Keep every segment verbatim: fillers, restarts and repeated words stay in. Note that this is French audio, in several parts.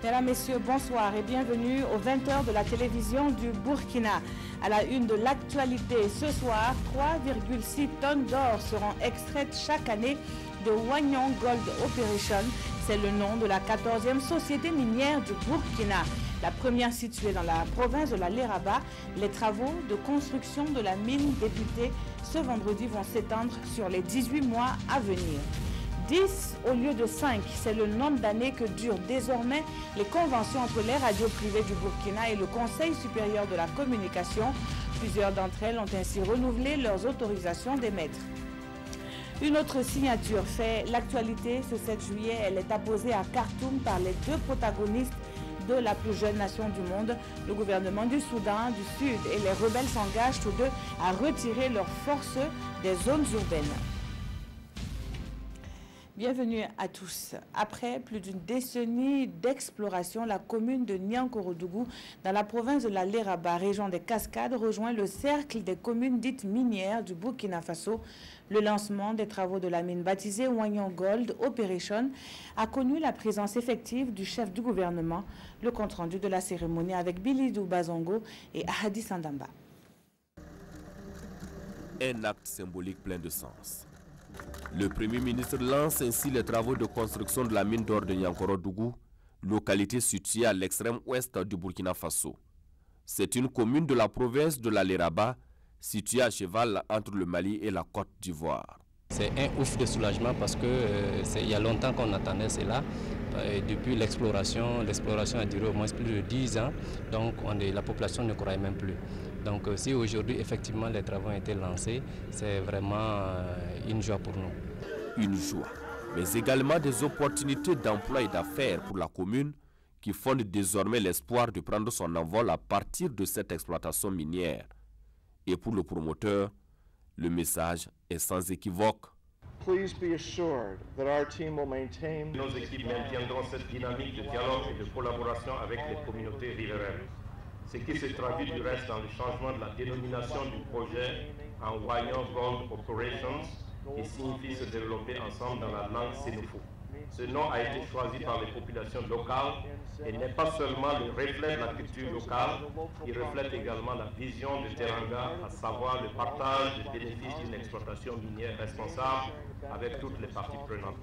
Mesdames, Messieurs, bonsoir et bienvenue aux vingt heures de la télévision du Burkina. À la une de l'actualité ce soir, trois virgule six tonnes d'or seront extraites chaque année de Wanyang Gold Operation. C'est le nom de la quatorzième société minière du Burkina. La première située dans la province de la Léraba. Les travaux de construction de la mine débutée ce vendredi vont s'étendre sur les dix-huit mois à venir. dix au lieu de cinq, c'est le nombre d'années que durent désormais les conventions entre les radios privées du Burkina et le Conseil supérieur de la communication. Plusieurs d'entre elles ont ainsi renouvelé leurs autorisations d'émettre. Une autre signature fait l'actualité ce sept juillet. Elle est apposée à Khartoum par les deux protagonistes de la plus jeune nation du monde. Le gouvernement du Soudan du Sud et les rebelles s'engagent tous deux à retirer leurs forces des zones urbaines. Bienvenue à tous. Après plus d'une décennie d'exploration, la commune de Niankorodougou, dans la province de la Léraba, région des Cascades, rejoint le cercle des communes dites minières du Burkina Faso. Le lancement des travaux de la mine baptisée Wanyang Gold Operation a connu la présence effective du chef du gouvernement. Le compte-rendu de la cérémonie avec Bilidou Bazongo et Ahadi Sandamba. Un acte symbolique plein de sens. Le Premier ministre lance ainsi les travaux de construction de la mine d'or de Niankorodougou, localité située à l'extrême ouest du Burkina Faso. C'est une commune de la province de la Léraba, située à cheval entre le Mali et la Côte d'Ivoire. C'est un ouf de soulagement parce que euh, il y a longtemps qu'on attendait cela. Et depuis l'exploration, l'exploration a duré au moins plus de dix ans, donc on est, la population ne croyait même plus. Donc euh, si aujourd'hui effectivement les travaux ont été lancés, c'est vraiment euh, une joie pour nous. Une joie, mais également des opportunités d'emploi et d'affaires pour la commune qui fondent désormais l'espoir de prendre son envol à partir de cette exploitation minière. Et pour le promoteur, le message est sans équivoque. Please be assured that our team will maintain... Nos équipes maintiendront cette dynamique de dialogue et de collaboration avec les communautés riveraines. Ce qui se traduit du reste dans le changement de la dénomination du projet en Wanyang Gold Operations, qui signifie se développer ensemble dans la langue sénoufo. Ce nom a été choisi par les populations locales et n'est pas seulement le reflet de la culture locale, il reflète également la vision de Teranga, à savoir le partage des bénéfices d'une exploitation minière responsable avec toutes les parties prenantes.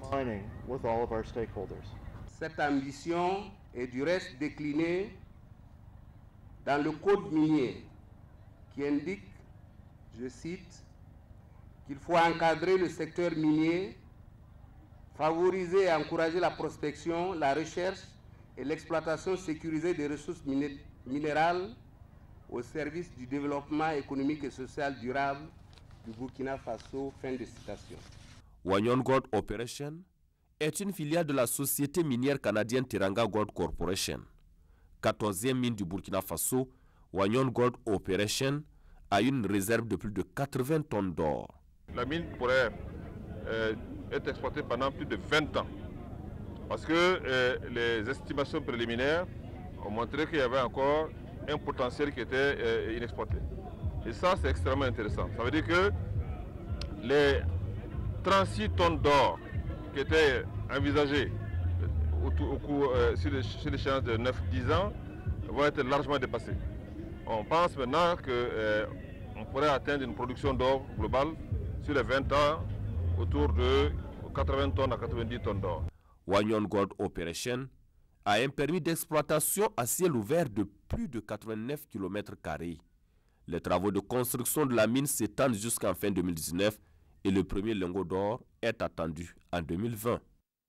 Cette ambition est du reste déclinée dans le code minier qui indique, je cite, qu'il faut encadrer le secteur minier, favoriser et encourager la prospection, la recherche et l'exploitation sécurisée des ressources minérales au service du développement économique et social durable du Burkina Faso. Fin de citation. Wanyang Gold Operation est une filiale de la société minière canadienne Teranga Gold Corporation. quatorzième mine du Burkina Faso, Wanyang Gold Operation a une réserve de plus de quatre-vingts tonnes d'or. La mine pourrait euh, être exploitée pendant plus de vingt ans parce que euh, les estimations préliminaires ont montré qu'il y avait encore un potentiel qui était euh, inexploité. Et ça, c'est extrêmement intéressant. Ça veut dire que les trente-six tonnes d'or qui étaient envisagées au, au cours, euh, sur l'échéance de neuf à dix ans vont être largement dépassées. On pense maintenant qu'on euh, pourrait atteindre une production d'or globale sur les vingt ans autour de quatre-vingts tonnes à quatre-vingt-dix tonnes d'or. Wanyang Gold Operation a un permis d'exploitation à ciel ouvert de plus de quatre-vingt-neuf kilomètres carrés. Les travaux de construction de la mine s'étendent jusqu'en fin deux mille dix-neuf et le premier lingot d'or est attendu en deux mille vingt.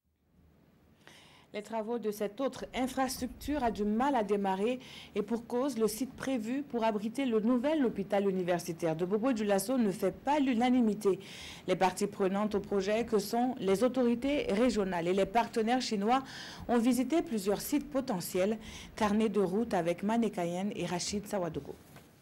Les travaux de cette autre infrastructure a du mal à démarrer et pour cause, le site prévu pour abriter le nouvel hôpital universitaire de Bobo-Dioulasso ne fait pas l'unanimité. Les parties prenantes au projet, que sont les autorités régionales et les partenaires chinois, ont visité plusieurs sites potentiels. Carnet de route avec Manekayen et Rachid Sawadogo.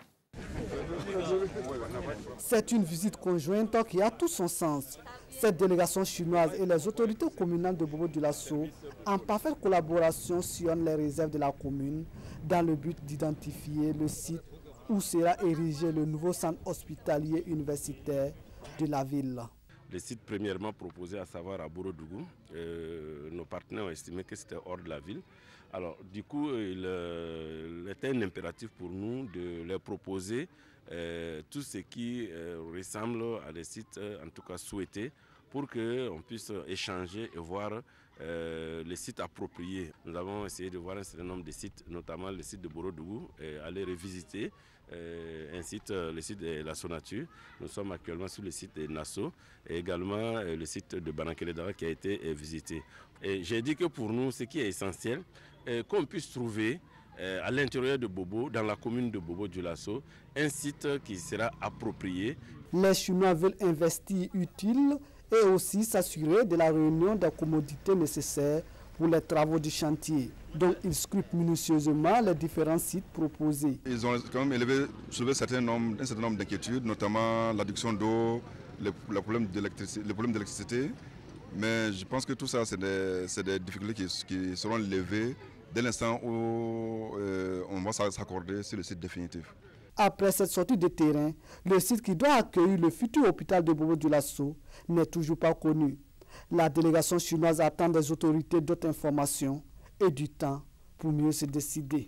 C'est une visite conjointe qui a tout son sens. Cette délégation chinoise et les autorités communales de Bobo-Dioulasso, en parfaite collaboration, sillonnent les réserves de la commune dans le but d'identifier le site où sera érigé le nouveau centre hospitalier universitaire de la ville. les sites premièrement proposés, à savoir à Borodougou. Euh, nos partenaires ont estimé que c'était hors de la ville. Alors du coup, il, euh, il était un impératif pour nous de leur proposer euh, tout ce qui euh, ressemble à des sites, euh, en tout cas souhaités, pour qu'on puisse échanger et voir euh, les sites appropriés. Nous avons essayé de voir un certain nombre de sites, notamment le site de Borodougou, et aller revisiter euh, un site, le site de la Sonature. Nous sommes actuellement sur le site de Nassau et également euh, le site de Banakeledara qui a été euh, visité. Et j'ai dit que pour nous, ce qui est essentiel, euh, qu'on puisse trouver euh, à l'intérieur de Bobo, dans la commune de Bobo-Dioulasso, un site qui sera approprié. Les Chinois veulent investir utile et aussi s'assurer de la réunion des commodités nécessaires pour les travaux du chantier. Donc ils scrutent minutieusement les différents sites proposés. Ils ont quand même élevé, soulevé un certain nombre, un certain nombre d'inquiétudes, notamment l'adduction d'eau, les, les problèmes d'électricité. Mais je pense que tout ça, c'est des, des difficultés qui, qui seront levées dès l'instant où euh, on va s'accorder sur le site définitif. Après cette sortie de terrain, le site qui doit accueillir le futur hôpital de Bobo-Dioulasso n'est toujours pas connu. La délégation chinoise attend des autorités d'autres informations et du temps pour mieux se décider.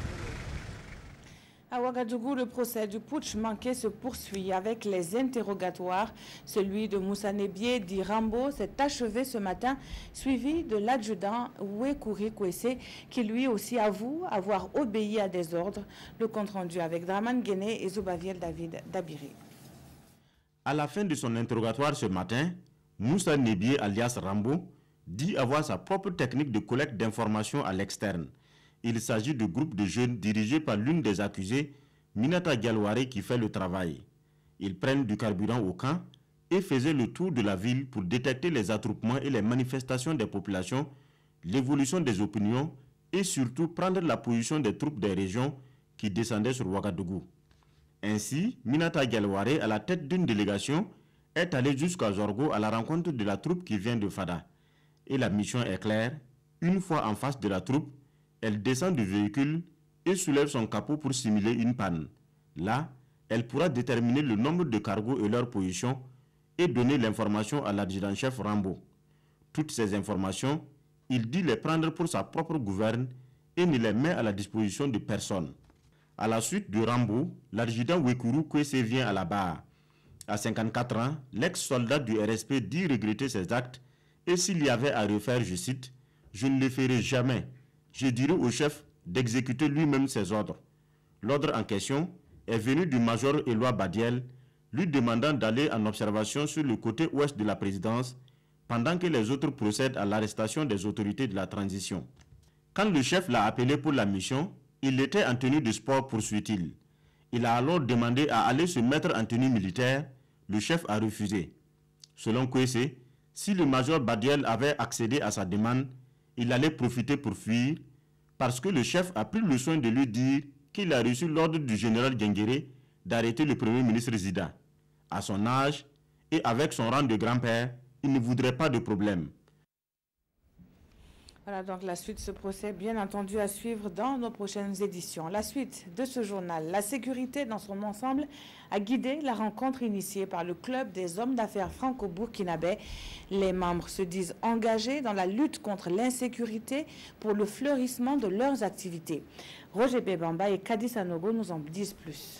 À Ouagadougou, le procès du putsch manqué se poursuit avec les interrogatoires. Celui de Moussa Nebié, dit Rambo, s'est achevé ce matin, suivi de l'adjudant Ouekouri Kwese, qui lui aussi avoue avoir obéi à des ordres. Le compte-rendu avec Draman Guéné et Zoubaviel David Dabiri. À la fin de son interrogatoire ce matin, Moussa Nebié, alias Rambo, dit avoir sa propre technique de collecte d'informations à l'externe. Il s'agit de groupes de jeunes dirigés par l'une des accusées, Minata Dialware, qui fait le travail. Ils prennent du carburant au camp et faisaient le tour de la ville pour détecter les attroupements et les manifestations des populations, l'évolution des opinions et surtout prendre la position des troupes des régions qui descendaient sur Ouagadougou. Ainsi, Minata Dialware, à la tête d'une délégation, est allé jusqu'à Zorgo à la rencontre de la troupe qui vient de Fada. Et la mission est claire, une fois en face de la troupe, elle descend du véhicule et soulève son capot pour simuler une panne. Là, elle pourra déterminer le nombre de cargos et leur position et donner l'information à l'adjudant-chef Rambo. Toutes ces informations, il dit les prendre pour sa propre gouverne et ne les met à la disposition de personne. À la suite de Rambo, l'adjudant Wekuru Kwese vient à la barre. À cinquante-quatre ans, l'ex-soldat du R S P dit regretter ses actes et s'il y avait à refaire, je cite, « Je ne le ferai jamais. Je dirai au chef d'exécuter lui-même ses ordres. » L'ordre en question est venu du major Éloi Badiel, lui demandant d'aller en observation sur le côté ouest de la présidence pendant que les autres procèdent à l'arrestation des autorités de la transition. Quand le chef l'a appelé pour la mission, il était en tenue de sport, poursuit-il. Il a alors demandé à aller se mettre en tenue militaire. Le chef a refusé. Selon Kwese, si le major Badiel avait accédé à sa demande, il allait profiter pour fuir parce que le chef a pris le soin de lui dire qu'il a reçu l'ordre du général Genguéré d'arrêter le premier ministre Zida. À son âge et avec son rang de grand-père, il ne voudrait pas de problème. Voilà donc la suite de ce procès, bien entendu, à suivre dans nos prochaines éditions. La suite de ce journal, la sécurité dans son ensemble a guidé la rencontre initiée par le Club des hommes d'affaires franco-burkinabais. Les membres se disent engagés dans la lutte contre l'insécurité pour le fleurissement de leurs activités. Roger Bebamba et Kadi Sanogo nous en disent plus.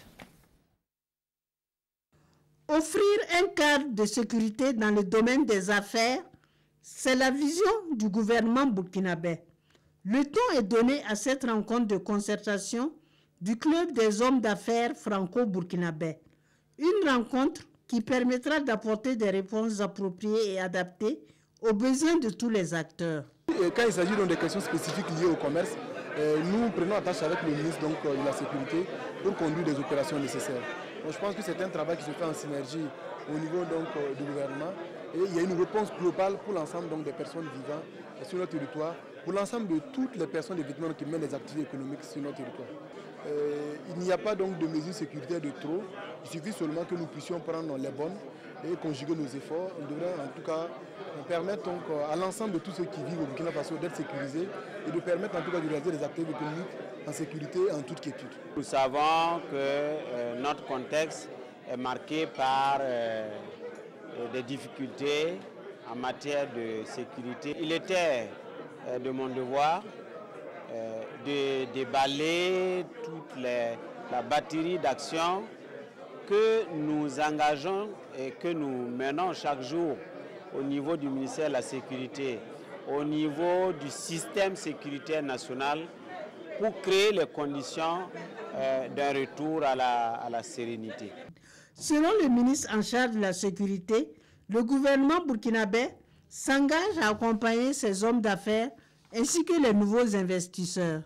Offrir un cadre de sécurité dans le domaine des affaires, c'est la vision du gouvernement burkinabé. Le ton est donné à cette rencontre de concertation du Club des hommes d'affaires franco-burkinabais. Une rencontre qui permettra d'apporter des réponses appropriées et adaptées aux besoins de tous les acteurs. Et quand il s'agit donc de questions spécifiques liées au commerce, euh, nous prenons attache avec le ministre donc, euh, de la Sécurité pour conduire des opérations nécessaires. Donc, je pense que c'est un travail qui se fait en synergie au niveau donc, euh, du gouvernement. Et il y a une réponse globale pour l'ensemble des personnes vivant sur notre territoire, pour l'ensemble de toutes les personnes évidemment qui mènent des activités économiques sur notre territoire. Euh, il n'y a pas donc de mesures sécuritaires de trop, il suffit seulement que nous puissions prendre les bonnes et conjuguer nos efforts. On devrait en tout cas permettre donc, à l'ensemble de tous ceux qui vivent au Burkina Faso d'être sécurisés et de permettre en tout cas de réaliser des activités économiques en sécurité et en toute quiétude. Nous savons que euh, notre contexte est marqué par euh, des difficultés en matière de sécurité. Il était de mon devoir de déballer toute les, la batterie d'actions que nous engageons et que nous menons chaque jour au niveau du ministère de la Sécurité, au niveau du système sécuritaire national, pour créer les conditions euh, d'un retour à la, à la sérénité. Selon le ministre en charge de la sécurité, le gouvernement burkinabé s'engage à accompagner ces hommes d'affaires ainsi que les nouveaux investisseurs.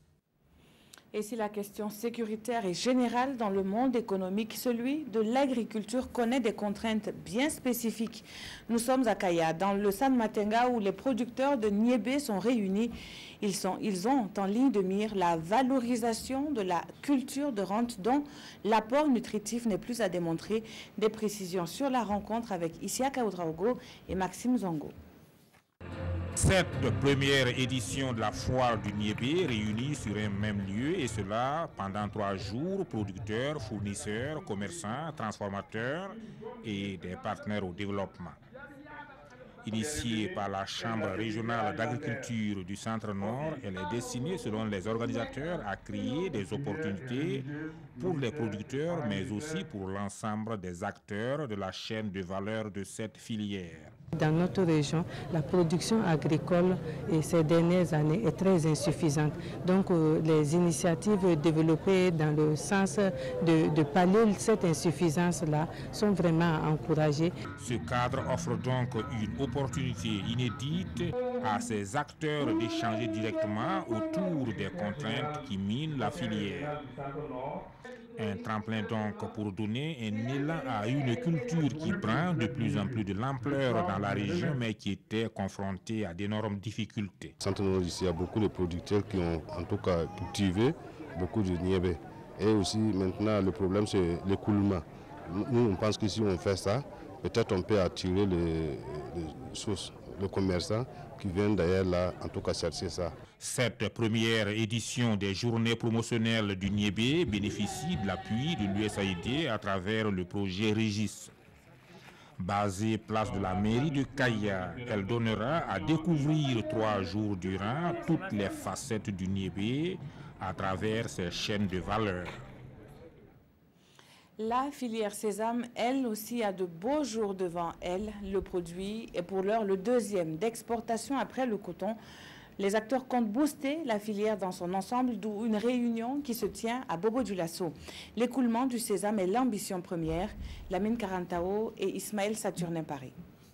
Et si la question sécuritaire est générale dans le monde économique, celui de l'agriculture connaît des contraintes bien spécifiques. Nous sommes à Kaya, dans le San Matenga, où les producteurs de niébé sont réunis. Ils, sont, ils ont en ligne de mire la valorisation de la culture de rente dont l'apport nutritif n'est plus à démontrer. Des précisions sur la rencontre avec Isiaka Oudraogo et Maxime Zongo. Cette première édition de la foire du niébé réunit sur un même lieu, et cela pendant trois jours, producteurs, fournisseurs, commerçants, transformateurs et des partenaires au développement. Initiée par la Chambre régionale d'agriculture du Centre-Nord, elle est destinée, selon les organisateurs, à créer des opportunités pour les producteurs, mais aussi pour l'ensemble des acteurs de la chaîne de valeur de cette filière. Dans notre région, la production agricole et ces dernières années est très insuffisante. Donc euh, les initiatives développées dans le sens de, de pallier cette insuffisance-là sont vraiment encouragées. Ce cadre offre donc une opportunité inédite à ces acteurs d'échanger directement autour des contraintes qui minent la filière. Un tremplin donc pour donner un élan à une culture qui prend de plus en plus de l'ampleur dans la région, mais qui était confrontée à d'énormes difficultés. Centre-Nord, ici, il y a beaucoup de producteurs qui ont en tout cas cultivé beaucoup de niébé. Et aussi maintenant le problème c'est l'écoulement. Nous on pense que si on fait ça, peut-être on peut attirer les, les sources, le commerçant qui viennent d'ailleurs là, en tout cas chercher ça. Cette première édition des journées promotionnelles du niébé bénéficie de l'appui de l'U S A I D à travers le projet Régis. Basée place de la mairie de Kaya, elle donnera à découvrir trois jours durant toutes les facettes du niébé à travers ses chaînes de valeur. La filière sésame, elle aussi, a de beaux jours devant elle. Le produit est pour l'heure le deuxième d'exportation après le coton. Les acteurs comptent booster la filière dans son ensemble, d'où une réunion qui se tient à Bobo-Dioulasso. L'écoulement du sésame est l'ambition première. Lamine Karantao et Ismaël Saturnin Paris.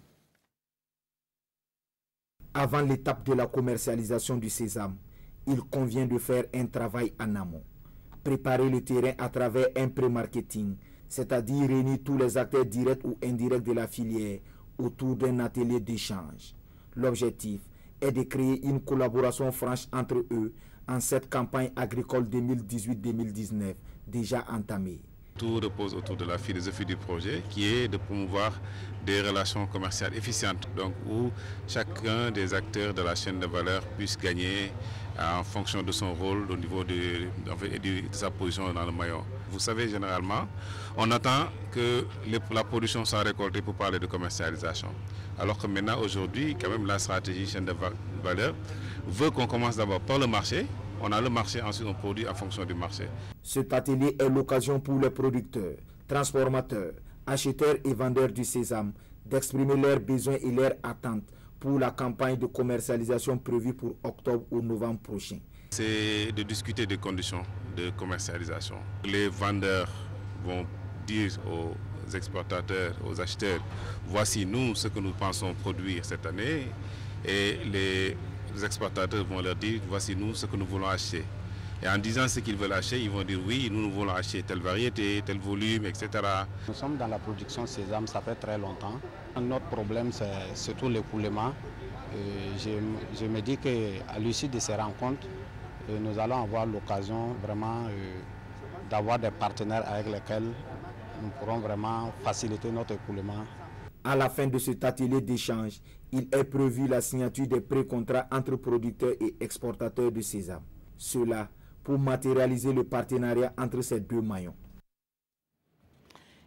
Avant l'étape de la commercialisation du sésame, il convient de faire un travail en amont. Préparer le terrain à travers un pré-marketing, c'est-à-dire réunir tous les acteurs directs ou indirects de la filière autour d'un atelier d'échange. L'objectif est de créer une collaboration franche entre eux en cette campagne agricole deux mille dix-huit deux mille dix-neuf déjà entamée. Tout repose autour de la philosophie du projet qui est de promouvoir des relations commerciales efficientes, donc où chacun des acteurs de la chaîne de valeur puisse gagner en fonction de son rôle au niveau de, de, de sa position dans le maillon. Vous savez, généralement, on attend que les, la production soit récoltée pour parler de commercialisation. Alors que maintenant, aujourd'hui, quand même, la stratégie chaîne de valeur veut qu'on commence d'abord par le marché. On a le marché, ensuite on produit en fonction du marché. Cet atelier est l'occasion pour les producteurs, transformateurs, acheteurs et vendeurs du sésame d'exprimer leurs besoins et leurs attentes pour la campagne de commercialisation prévue pour octobre ou novembre prochain. C'est de discuter des conditions de commercialisation. Les vendeurs vont dire aux exportateurs, aux acheteurs, voici nous ce que nous pensons produire cette année, et les Les exportateurs vont leur dire, voici nous ce que nous voulons acheter. Et en disant ce qu'ils veulent acheter, ils vont dire, oui, nous, nous voulons acheter telle variété, tel volume, et cetera. Nous sommes dans la production sésame, ça fait très longtemps. Notre problème, c'est surtout l'écoulement. Je, je me dis qu'à l'issue de ces rencontres, nous allons avoir l'occasion vraiment d'avoir des partenaires avec lesquels nous pourrons vraiment faciliter notre écoulement. À la fin de cet atelier d'échange, il est prévu la signature des pré-contrats entre producteurs et exportateurs de sésame. Cela pour matérialiser le partenariat entre ces deux maillons.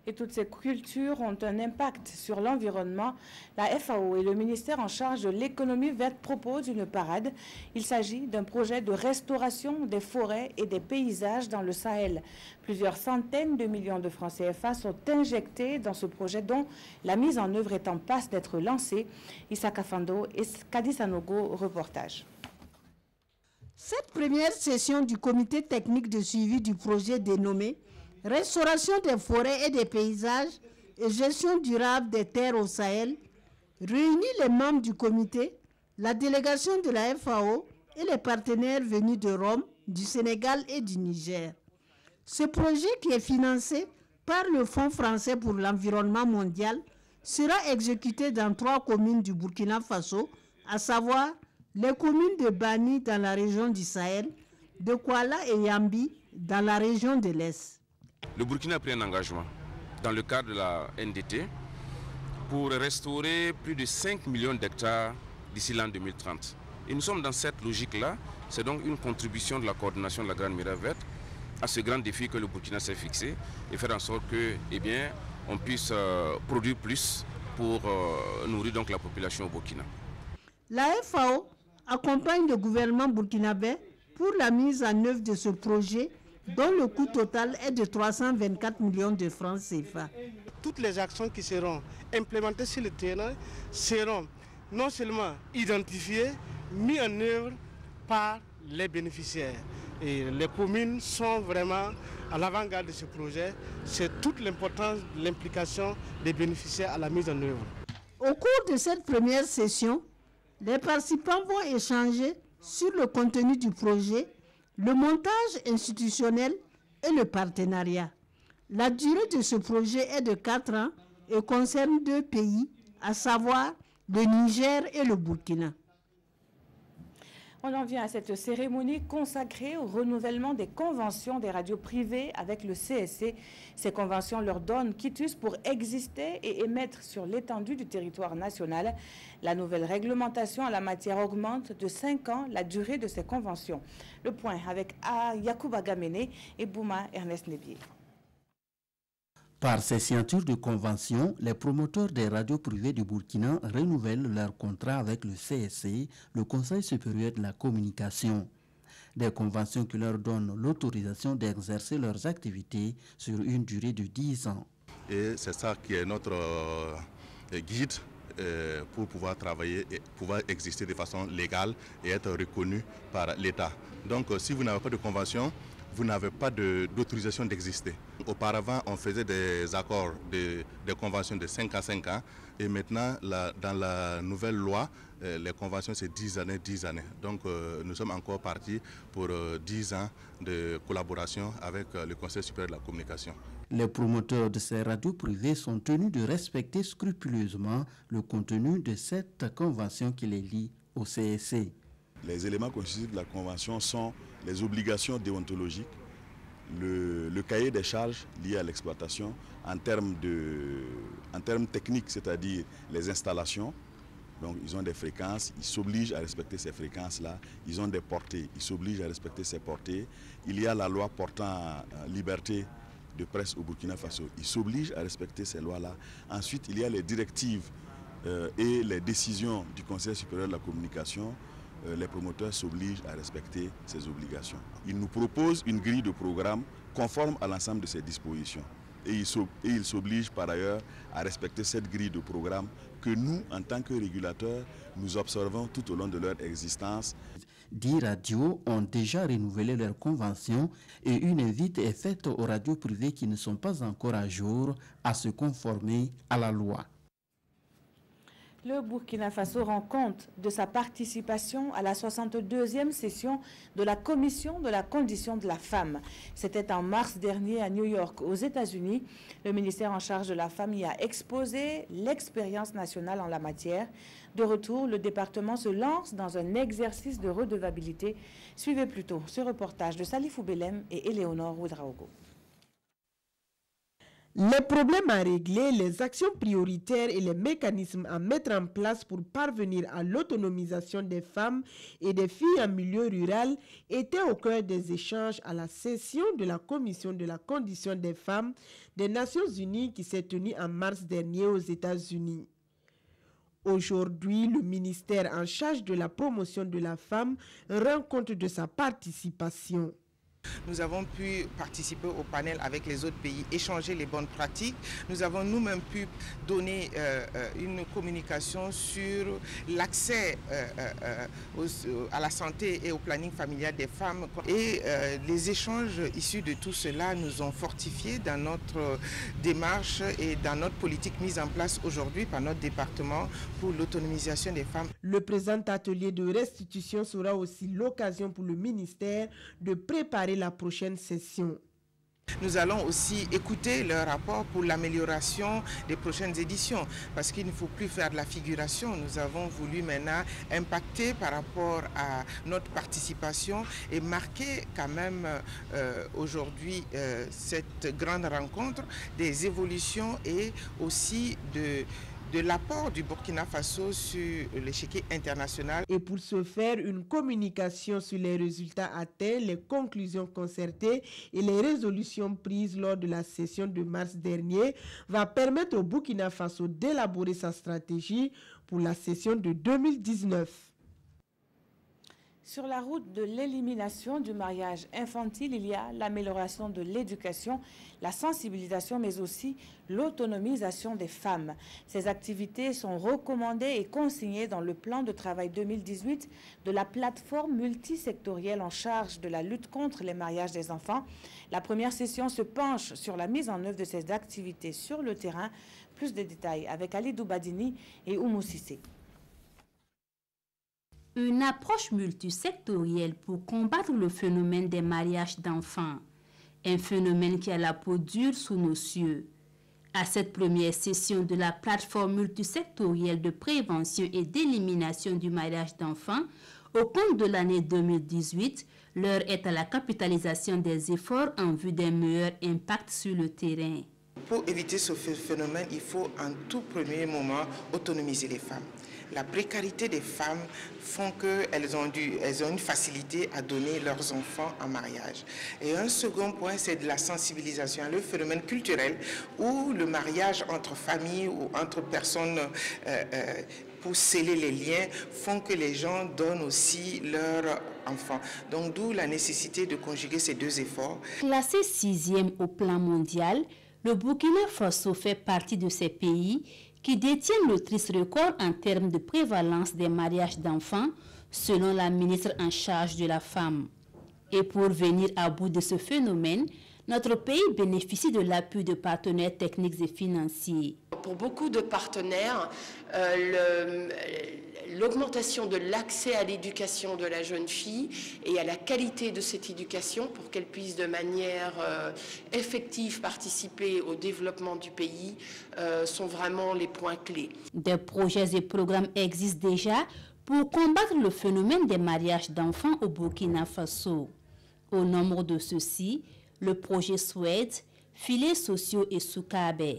Et toutes ces cultures ont un impact sur l'environnement. La F A O et le ministère en charge de l'économie verte proposent une parade. Il s'agit d'un projet de restauration des forêts et des paysages dans le Sahel. Plusieurs centaines de millions de francs C F A sont injectés dans ce projet dont la mise en œuvre est en passe d'être lancée. Issa Kafando et Kadi Sanogo, reportage. Cette première session du comité technique de suivi du projet dénommé Restauration des forêts et des paysages et gestion durable des terres au Sahel réunit les membres du comité, la délégation de la F A O et les partenaires venus de Rome, du Sénégal et du Niger. Ce projet, qui est financé par le Fonds français pour l'environnement mondial, sera exécuté dans trois communes du Burkina Faso, à savoir les communes de Bani dans la région du Sahel, de Kouala et Yambi dans la région de l'Est. Le Burkina a pris un engagement dans le cadre de la N D T pour restaurer plus de cinq millions d'hectares d'ici l'an deux mille trente. Et nous sommes dans cette logique-là. C'est donc une contribution de la coordination de la Grande Muraille Verte à ce grand défi que le Burkina s'est fixé et faire en sorte que, eh bien, on puisse euh, produire plus pour euh, nourrir donc la population au Burkina. La F A O accompagne le gouvernement burkinabé pour la mise en œuvre de ce projet dont le coût total est de trois cent vingt-quatre millions de francs C F A. Toutes les actions qui seront implémentées sur le terrain seront non seulement identifiées, mises en œuvre par les bénéficiaires. Et les communes sont vraiment à l'avant-garde de ce projet. C'est toute l'importance de l'implication des bénéficiaires à la mise en œuvre. Au cours de cette première session, les participants vont échanger sur le contenu du projet, le montage institutionnel et le partenariat. La durée de ce projet est de quatre ans et concerne deux pays, à savoir le Niger et le Burkina. On en vient à cette cérémonie consacrée au renouvellement des conventions des radios privées avec le C S C. Ces conventions leur donnent quitus pour exister et émettre sur l'étendue du territoire national. La nouvelle réglementation en la matière augmente de cinq ans la durée de ces conventions. Le point avec Yacouba Gamene et Bouma Ernest Nebier. Par ces signatures de convention, les promoteurs des radios privées du Burkina renouvellent leur contrat avec le C S C, le Conseil supérieur de la communication. Des conventions qui leur donnent l'autorisation d'exercer leurs activités sur une durée de dix ans. Et c'est ça qui est notre euh, guide euh, pour pouvoir travailler et pouvoir exister de façon légale et être reconnu par l'État. Donc euh, si vous n'avez pas de convention, vous n'avez pas d'autorisation d'exister. Auparavant, on faisait des accords, de, des conventions de cinq à cinq ans. Et maintenant, la, dans la nouvelle loi, euh, les conventions, c'est dix années, dix années. Donc, euh, nous sommes encore partis pour euh, dix ans de collaboration avec euh, le Conseil supérieur de la communication. Les promoteurs de ces radios privées sont tenus de respecter scrupuleusement le contenu de cette convention qui les lie au C S C. Les éléments constitutifs de la convention sont les obligations déontologiques, le, le cahier des charges lié à l'exploitation en termes de, en termes techniques, c'est-à-dire les installations. Donc ils ont des fréquences, ils s'obligent à respecter ces fréquences-là. Ils ont des portées, ils s'obligent à respecter ces portées. Il y a la loi portant euh, liberté de presse au Burkina Faso. Ils s'obligent à respecter ces lois-là. Ensuite, il y a les directives euh, et les décisions du Conseil supérieur de la communication. Les promoteurs s'obligent à respecter ces obligations. Ils nous proposent une grille de programme conforme à l'ensemble de ces dispositions. Et ils s'obligent par ailleurs à respecter cette grille de programme que nous, en tant que régulateurs, nous observons tout au long de leur existence. Dix radios ont déjà renouvelé leur convention et une invite est faite aux radios privées qui ne sont pas encore à jour à se conformer à la loi. Le Burkina Faso rend compte de sa participation à la soixante-deuxième session de la Commission de la condition de la femme. C'était en mars dernier à New York, aux États-Unis. Le ministère en charge de la femme y a exposé l'expérience nationale en la matière. De retour, le département se lance dans un exercice de redevabilité. Suivez plutôt ce reportage de Salifou Belem et Éléonore Ouedraogo. Les problèmes à régler, les actions prioritaires et les mécanismes à mettre en place pour parvenir à l'autonomisation des femmes et des filles en milieu rural étaient au cœur des échanges à la session de la Commission de la condition des femmes des Nations Unies qui s'est tenue en mars dernier aux États-Unis. Aujourd'hui, le ministère en charge de la promotion de la femme rend compte de sa participation. Nous avons pu participer au panel avec les autres pays, échanger les bonnes pratiques. Nous avons nous-mêmes pu donner euh, une communication sur l'accès euh, euh, à la santé et au planning familial des femmes. Et euh, les échanges issus de tout cela nous ont fortifiés dans notre démarche et dans notre politique mise en place aujourd'hui par notre département pour l'autonomisation des femmes. Le présent atelier de restitution sera aussi l'occasion pour le ministère de préparer la prochaine session. Nous allons aussi écouter leur rapport pour l'amélioration des prochaines éditions parce qu'il ne faut plus faire de la figuration. Nous avons voulu maintenant impacter par rapport à notre participation et marquer quand même euh, aujourd'hui euh, cette grande rencontre des évolutions et aussi de de l'apport du Burkina Faso sur l'échiquier international. Et pour ce faire, une communication sur les résultats atteints, les conclusions concertées et les résolutions prises lors de la session de mars dernier va permettre au Burkina Faso d'élaborer sa stratégie pour la session de deux mille dix-neuf. Sur la route de l'élimination du mariage infantile, il y a l'amélioration de l'éducation, la sensibilisation, mais aussi l'autonomisation des femmes. Ces activités sont recommandées et consignées dans le plan de travail deux mille dix-huit de la plateforme multisectorielle en charge de la lutte contre les mariages des enfants. La première session se penche sur la mise en œuvre de ces activités sur le terrain. Plus de détails avec Ali Doubadini et Oumou Sissé. Une approche multisectorielle pour combattre le phénomène des mariages d'enfants, un phénomène qui a la peau dure sous nos cieux. À cette première session de la plateforme multisectorielle de prévention et d'élimination du mariage d'enfants, au cours de l'année deux mille dix-huit, l'heure est à la capitalisation des efforts en vue d'un meilleur impact sur le terrain. Pour éviter ce phénomène, il faut en tout premier moment autonomiser les femmes. La précarité des femmes font qu'elles ont, dû, elles ont une facilité à donner leurs enfants en mariage. Et un second point, c'est de la sensibilisation, le phénomène culturel où le mariage entre familles ou entre personnes euh, euh, pour sceller les liens font que les gens donnent aussi leurs enfants. Donc d'où la nécessité de conjuguer ces deux efforts. Classé sixième au plan mondial, le Burkina Faso fait partie de ces pays qui détiennent le triste record en termes de prévalence des mariages d'enfants, selon la ministre en charge de la femme. Et pour venir à bout de ce phénomène, notre pays bénéficie de l'appui de partenaires techniques et financiers. Pour beaucoup de partenaires, euh, l'augmentation de l'accès à l'éducation de la jeune fille et à la qualité de cette éducation pour qu'elle puisse de manière euh, effective participer au développement du pays euh, sont vraiment les points clés. Des projets et programmes existent déjà pour combattre le phénomène des mariages d'enfants au Burkina Faso. Au nombre de ceux-ci, le projet souhaite filets sociaux et Soukabe.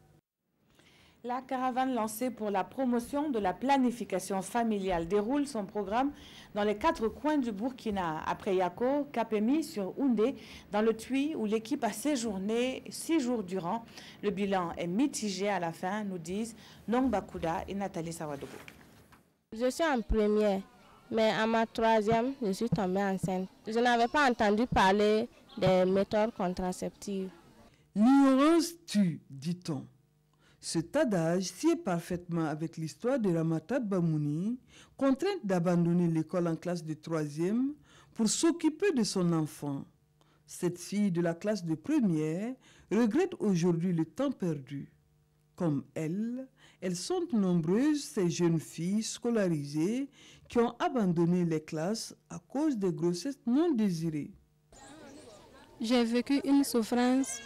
La caravane lancée pour la promotion de la planification familiale déroule son programme dans les quatre coins du Burkina, après Yako, Kapemi sur Oundé, dans le Tui, où l'équipe a séjourné six jours durant. Le bilan est mitigé à la fin, nous disent Nong Bakouda et Nathalie Sawadogo. Je suis en première, mais à ma troisième, je suis tombée enceinte. Je n'avais pas entendu parler des méthodes contraceptives. L'ignorance tue, dit-on. Cet adage sied parfaitement avec l'histoire de Ramata Bamouni, contrainte d'abandonner l'école en classe de troisième pour s'occuper de son enfant. Cette fille de la classe de première regrette aujourd'hui le temps perdu. Comme elle, elles sont nombreuses ces jeunes filles scolarisées qui ont abandonné les classes à cause des grossesses non désirées. J'ai vécu une souffrance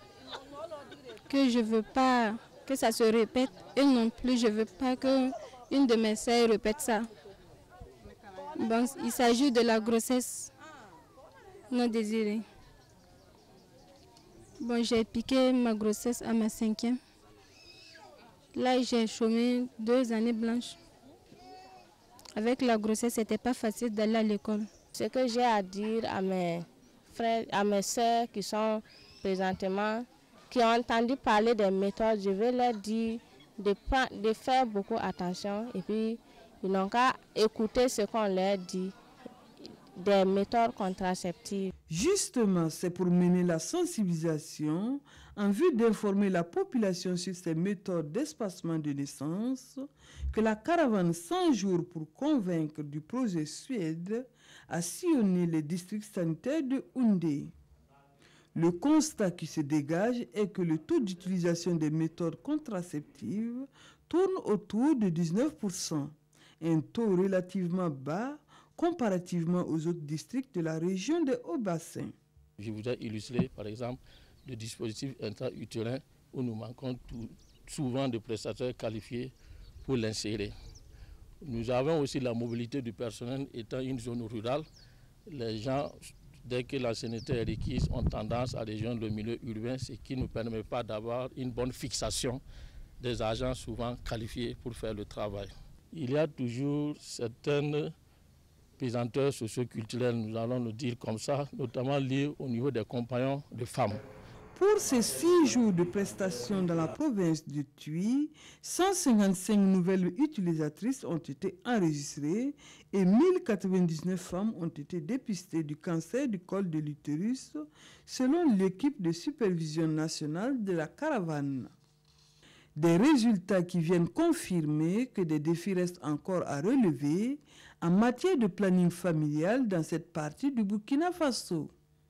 que je ne veux pas que ça se répète. Et non plus, je ne veux pas qu'une de mes sœurs répète ça. Bon, il s'agit de la grossesse non désirée. Bon, j'ai piqué ma grossesse à ma cinquième. Là, j'ai chômé deux années blanches. Avec la grossesse, c'était pas facile d'aller à l'école. Ce que j'ai à dire à mes frères, à mes soeurs qui sont présentement, qui ont entendu parler des méthodes, je vais leur dire de, de faire beaucoup attention et puis ils n'ont qu'à écouter ce qu'on leur dit, des méthodes contraceptives. Justement, c'est pour mener la sensibilisation en vue d'informer la population sur ces méthodes d'espacement de naissance que la caravane cent jours pour convaincre du projet Suède a sillonné les districts sanitaires de Houndé. Le constat qui se dégage est que le taux d'utilisation des méthodes contraceptives tourne autour de dix-neuf pour cent, un taux relativement bas comparativement aux autres districts de la région des Hauts-Bassins. Je voudrais illustrer par exemple le dispositif intra-utérin où nous manquons tout, souvent de prestataires qualifiés pour l'insérer. Nous avons aussi la mobilité du personnel étant une zone rurale. Les gens, dès que la sanité est requise, ont tendance à rejoindre le milieu urbain, ce qui ne nous permet pas d'avoir une bonne fixation des agents souvent qualifiés pour faire le travail. Il y a toujours certaines pesanteurs socioculturelles, nous allons le dire comme ça, notamment liées au niveau des compagnons de femmes. Pour ces six jours de prestations dans la province de Tuy, cent cinquante-cinq nouvelles utilisatrices ont été enregistrées et mille quatre-vingt-dix-neuf femmes ont été dépistées du cancer du col de l'utérus, selon l'équipe de supervision nationale de la caravane. Des résultats qui viennent confirmer que des défis restent encore à relever en matière de planning familial dans cette partie du Burkina Faso.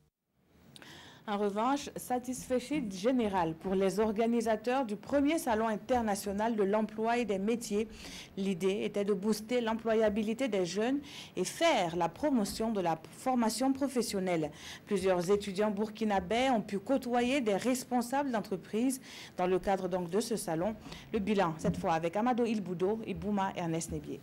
En revanche, satisfaction générale pour les organisateurs du premier salon international de l'emploi et des métiers. L'idée était de booster l'employabilité des jeunes et faire la promotion de la formation professionnelle. Plusieurs étudiants burkinabés ont pu côtoyer des responsables d'entreprises dans le cadre donc de ce salon. Le bilan, cette fois avec Amado Ilboudo et Bouma Ernest Nebier.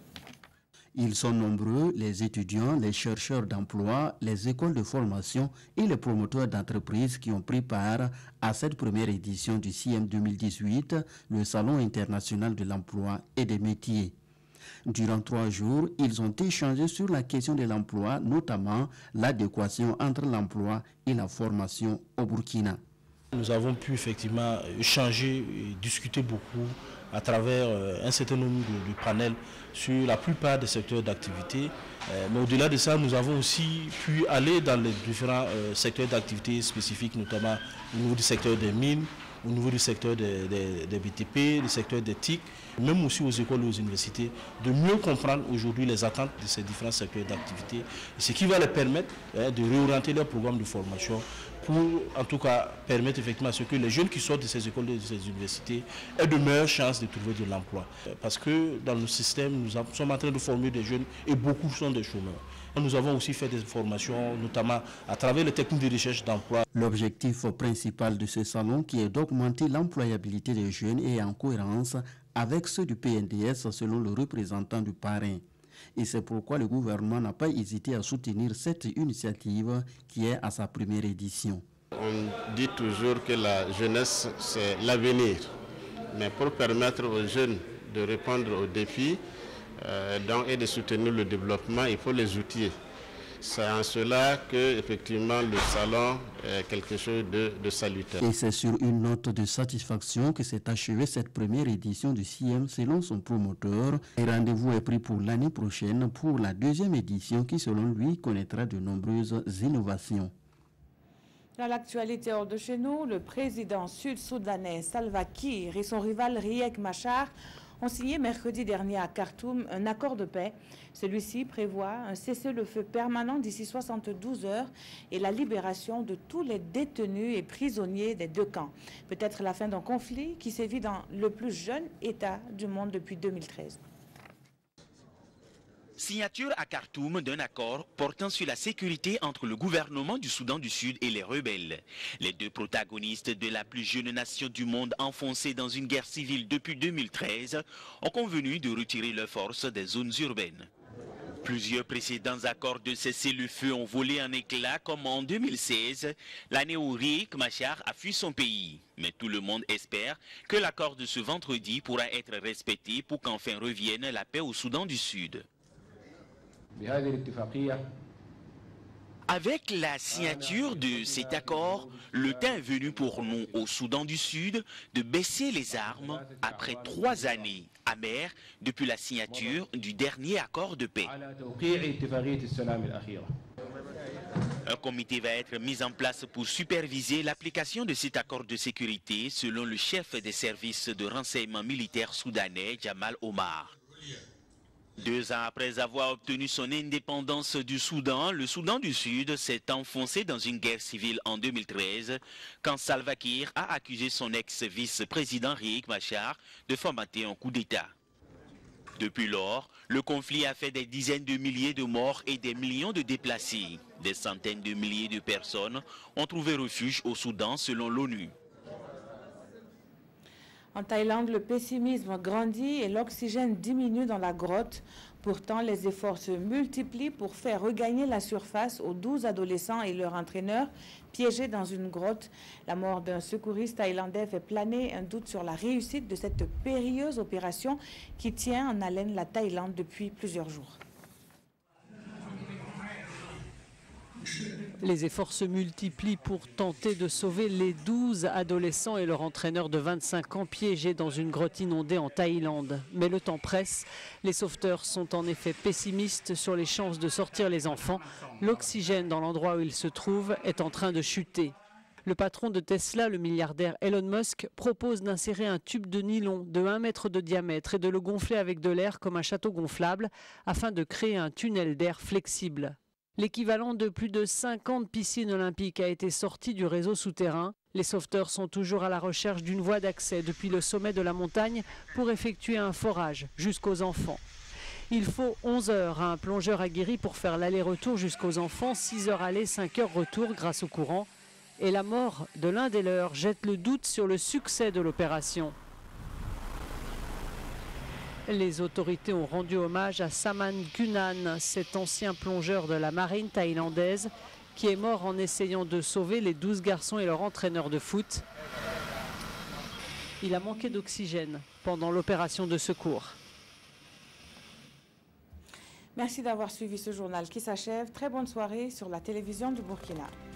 Ils sont nombreux, les étudiants, les chercheurs d'emploi, les écoles de formation et les promoteurs d'entreprises qui ont pris part à cette première édition du C I E M deux mille dix-huit, le Salon international de l'emploi et des métiers. Durant trois jours, ils ont échangé sur la question de l'emploi, notamment l'adéquation entre l'emploi et la formation au Burkina. Nous avons pu effectivement échanger et discuter beaucoup à travers euh, un certain nombre de, de panels sur la plupart des secteurs d'activité. Euh, mais au-delà de ça, nous avons aussi pu aller dans les différents euh, secteurs d'activité spécifiques, notamment au niveau du secteur des mines, au niveau du secteur des, des, des B T P, du secteur des T I C, même aussi aux écoles et aux universités, de mieux comprendre aujourd'hui les attentes de ces différents secteurs d'activité, ce qui va leur permettre hein, de réorienter leur programme de formation pour en tout cas permettre effectivement à ce que les jeunes qui sortent de ces écoles et de ces universités aient de meilleures chances de trouver de l'emploi. Parce que dans le système, nous sommes en train de former des jeunes et beaucoup sont des chômeurs. Nous avons aussi fait des formations, notamment à travers les techniques de recherche d'emploi. L'objectif principal de ce salon, qui est d'augmenter l'employabilité des jeunes, est en cohérence avec ceux du P N D S selon le représentant du parrain. Et c'est pourquoi le gouvernement n'a pas hésité à soutenir cette initiative qui est à sa première édition. On dit toujours que la jeunesse, c'est l'avenir. Mais pour permettre aux jeunes de répondre aux défis euh, donc, et de soutenir le développement, il faut les outiller. C'est en cela que effectivement le salon est quelque chose de, de salutaire. Et c'est sur une note de satisfaction que s'est achevée cette première édition du C I E M selon son promoteur. Et rendez-vous est pris pour l'année prochaine pour la deuxième édition qui selon lui connaîtra de nombreuses innovations. Dans l'actualité hors de chez nous, le président sud-soudanais Salva Kiir et son rival Riek Machar ont signé mercredi dernier à Khartoum un accord de paix. Celui-ci prévoit un cessez-le-feu permanent d'ici soixante-douze heures et la libération de tous les détenus et prisonniers des deux camps. Peut-être la fin d'un conflit qui sévit dans le plus jeune État du monde depuis deux mille treize. Signature à Khartoum d'un accord portant sur la sécurité entre le gouvernement du Soudan du Sud et les rebelles. Les deux protagonistes de la plus jeune nation du monde enfoncée dans une guerre civile depuis deux mille treize ont convenu de retirer leurs forces des zones urbaines. Plusieurs précédents accords de cessez-le-feu ont volé en éclats, comme en deux mille seize, l'année où Riek Machar a fui son pays. Mais tout le monde espère que l'accord de ce vendredi pourra être respecté pour qu'enfin revienne la paix au Soudan du Sud. Avec la signature de cet accord, le temps est venu pour nous au Soudan du Sud de baisser les armes après trois années amères depuis la signature du dernier accord de paix. Un comité va être mis en place pour superviser l'application de cet accord de sécurité selon le chef des services de renseignement militaire soudanais, Jamal Omar. Deux ans après avoir obtenu son indépendance du Soudan, le Soudan du Sud s'est enfoncé dans une guerre civile en deux mille treize, quand Salva Kiir a accusé son ex-vice-président Riek Machar de fomenter un coup d'État. Depuis lors, le conflit a fait des dizaines de milliers de morts et des millions de déplacés. Des centaines de milliers de personnes ont trouvé refuge au Soudan selon l'ONU. En Thaïlande, le pessimisme grandit et l'oxygène diminue dans la grotte. Pourtant, les efforts se multiplient pour faire regagner la surface aux douze adolescents et leur entraîneur piégés dans une grotte. La mort d'un secouriste thaïlandais fait planer un doute sur la réussite de cette périlleuse opération qui tient en haleine la Thaïlande depuis plusieurs jours. Les efforts se multiplient pour tenter de sauver les douze adolescents et leur entraîneur de vingt-cinq ans piégés dans une grotte inondée en Thaïlande. Mais le temps presse. Les sauveteurs sont en effet pessimistes sur les chances de sortir les enfants. L'oxygène dans l'endroit où ils se trouvent est en train de chuter. Le patron de Tesla, le milliardaire Elon Musk, propose d'insérer un tube de nylon de un mètre de diamètre et de le gonfler avec de l'air comme un château gonflable afin de créer un tunnel d'air flexible. L'équivalent de plus de cinquante piscines olympiques a été sorti du réseau souterrain. Les sauveteurs sont toujours à la recherche d'une voie d'accès depuis le sommet de la montagne pour effectuer un forage jusqu'aux enfants. Il faut onze heures à un plongeur aguerri pour faire l'aller-retour jusqu'aux enfants, six heures aller, cinq heures retour grâce au courant. Et la mort de l'un des leurs jette le doute sur le succès de l'opération. Les autorités ont rendu hommage à Saman Gunan, cet ancien plongeur de la marine thaïlandaise qui est mort en essayant de sauver les douze garçons et leur entraîneur de foot. Il a manqué d'oxygène pendant l'opération de secours. Merci d'avoir suivi ce journal qui s'achève. Très bonne soirée sur la télévision du Burkina.